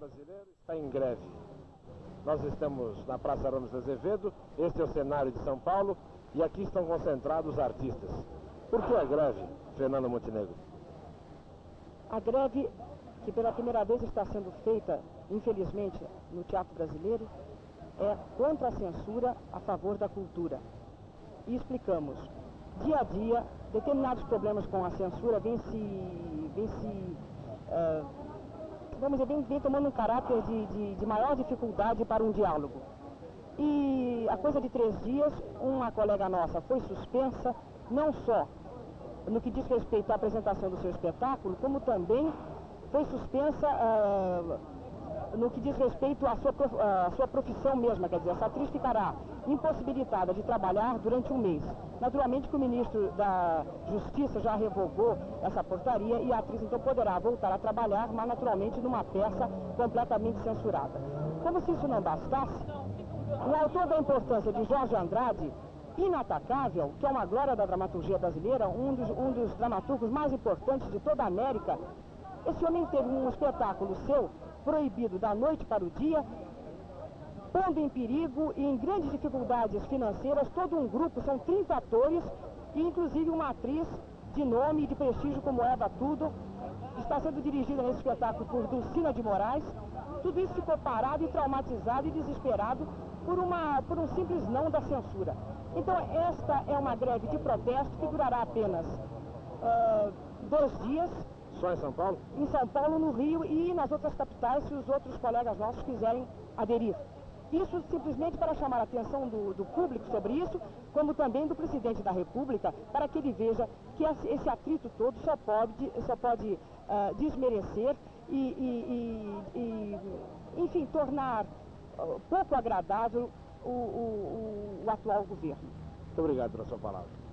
brasileiro está em greve. Nós estamos na Praça Ramos de Azevedo, este é o cenário de São Paulo, e aqui estão concentrados os artistas. Por que a greve, Fernanda Montenegro? A greve, que pela primeira vez está sendo feita, infelizmente, no teatro brasileiro, é contra a censura a favor da cultura. E explicamos. Dia a dia, determinados problemas com a censura vem tomando um caráter de maior dificuldade para um diálogo. E a coisa de 3 dias, uma colega nossa foi suspensa, não só no que diz respeito à apresentação do seu espetáculo, como também foi suspensa no que diz respeito à sua profissão mesma, quer dizer, essa atriz ficará impossibilitada de trabalhar durante um mês. Naturalmente que o ministro da Justiça já revogou essa portaria e a atriz então poderá voltar a trabalhar, mas naturalmente numa peça completamente censurada. Como se isso não bastasse, o autor da importância de Jorge Andrade, inatacável, que é uma glória da dramaturgia brasileira, um dos dramaturgos mais importantes de toda a América, esse homem teve um espetáculo seu proibido da noite para o dia, pondo em perigo e em grandes dificuldades financeiras todo um grupo, são 30 atores, e inclusive uma atriz de nome e de prestígio como Eva Tudo, está sendo dirigida nesse espetáculo por Dulcina de Moraes. Tudo isso ficou parado e traumatizado e desesperado por um simples não da censura. Então esta é uma greve de protesto que durará apenas 2 dias. Só em São Paulo? Em São Paulo, no Rio e nas outras capitais, se os outros colegas nossos quiserem aderir. Isso simplesmente para chamar a atenção do público sobre isso, como também do presidente da República, para que ele veja que esse atrito todo só pode desmerecer enfim, tornar pouco agradável o atual governo. Muito obrigado pela sua palavra.